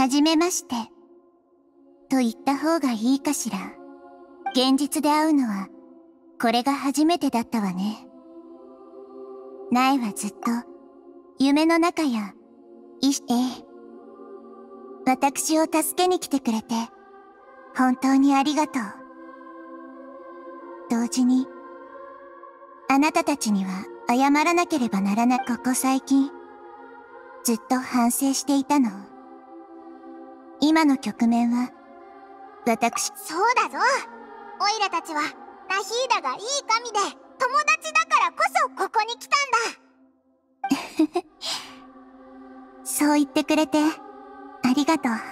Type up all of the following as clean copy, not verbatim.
はじめまして。と言った方がいいかしら。現実で会うのは、これが初めてだったわね。苗はずっと、夢の中や、私を助けに来てくれて、本当にありがとう。同時に、あなたたちには謝らなければならない。ここ最近、ずっと反省していたの。今の局面は、 そうだぞ。オイラたちは、ナヒーダがいい神で、友達だからこそここに来たんだ。 そう言ってくれて、ありがとう。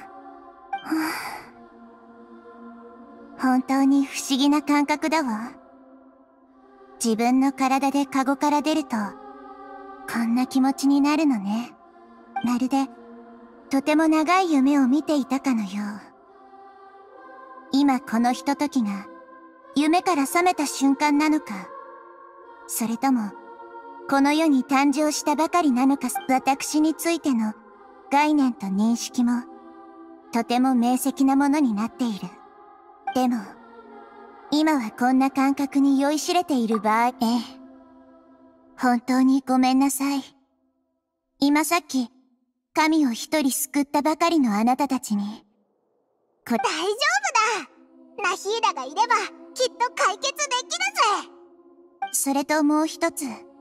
本当に不思議な感覚だわ。自分の体でカゴから出ると、こんな気持ちになるのね。まるで、とても長い夢を見ていたかのよう。今このひとときが、夢から覚めた瞬間なのか、それとも、この世に誕生したばかりなのか。私についての概念と認識も、とても明晰なものになっている。でも、今はこんな感覚に酔いしれている場合、本当にごめんなさい。今さっき、神を一人救ったばかりのあなたたちに、 大丈夫だ。ナヒーダがいれば、きっと解決できるぜ。 それともう一つ。 なんだ？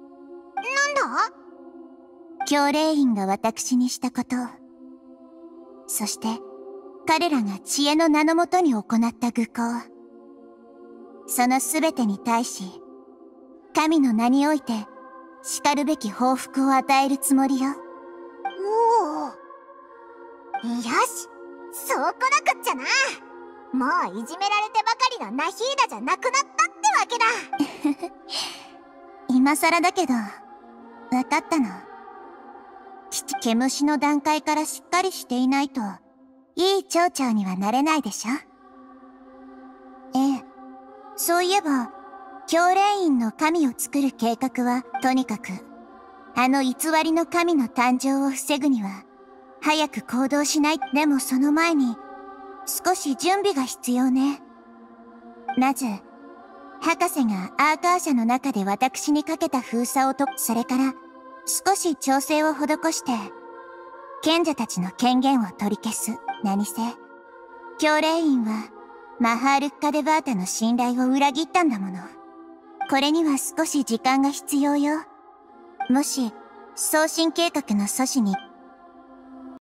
教霊院が私にしたこと。そして、彼らが知恵の名のもとに行った愚行。そのすべてに対し、神の名において、叱るべき報復を与えるつもりよ。 おお。よし、そうこなくっちゃな。もういじめられてばかりのナヒーダじゃなくなったってわけだ。 今更だけど、わかったの。毛虫の段階からしっかりしていないと、いい町長にはなれないでしょ。そういえば、教霊院の神を作る計画は、とにかく、あの偽りの神の誕生を防ぐには、早く行動しない。でもその前に、少し準備が必要ね。まず、博士がアーカー社の中で私にかけた封鎖をそれから、少し調整を施して、賢者たちの権限を取り消す。何せ、教霊院は、マハールッカ・デバータの信頼を裏切ったんだもの。これには少し時間が必要よ。もし、送信計画の阻止に